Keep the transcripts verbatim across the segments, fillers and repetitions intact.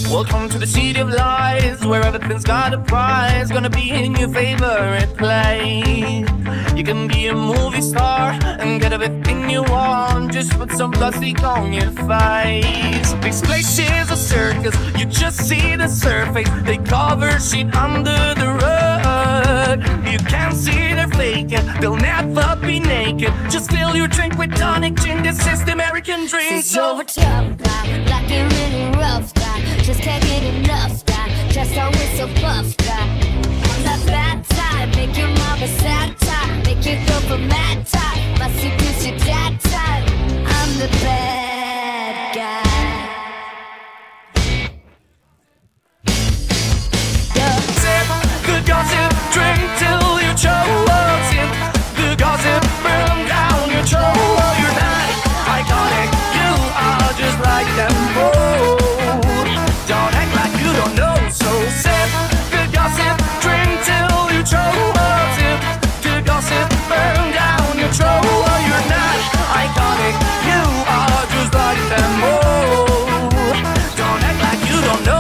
Welcome to the city of lies, where everything's got a prize. Gonna be in your favorite place. You can be a movie star and get everything you want. Just put some plastic on your face. This place is a circus, you just see the surface. They cover shit under the rug. You can't see they're faking, they'll never be naked. Just fill your drink with tonic gin, this is the American dream. So over tough guy, like you're really rough guy. Just can't get enough guy, just always so buff guy. I'm that bad type, make your mama sad type, make you go for mad type. My secret's your dad type, I'm the bad guy. The gossip, drink till you choke. Sip the gossip, burn down your throat. You're not iconic, you are just like them both. Don't act like you don't know, so sip the gossip, drink till you choke. Sip the gossip, burn down your throat. You're not iconic, you are just like them both. Don't act like you don't know.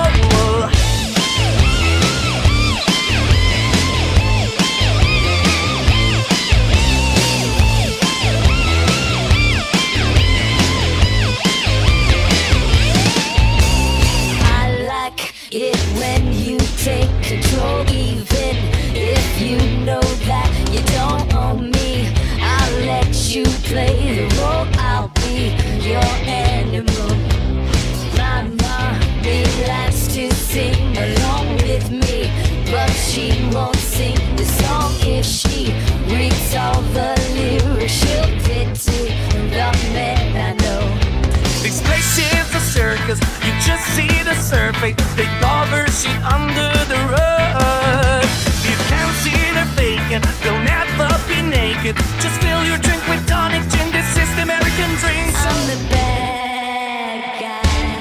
It when you take control, even if you know that you don't own me. I'll let you play the role, I'll be your animal. My mommy likes to sing along with me, but she won't sing the song if she reads all the lyrics. She'll pity the man I know. This place is a circus, you just see the surface. They cover shit under the rug. You can't see they're faking, they'll never be naked. Just fill your drink with tonic gin, this is the American dream. I'm the bad guy.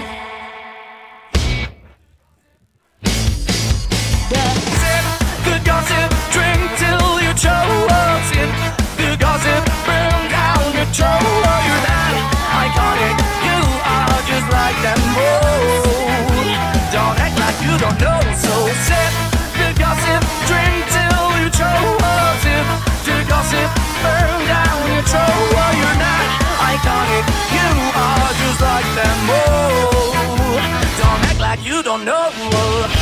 The Sip the gossip, drink till you choke. Sip the gossip, burn down your throat. You're not iconic, you are just like them both. Don't act like you don't know, so sip the gossip, drink till you choke. Sip the gossip, burn down your throat. You're not iconic, you are just like them both. Don't act like you don't know.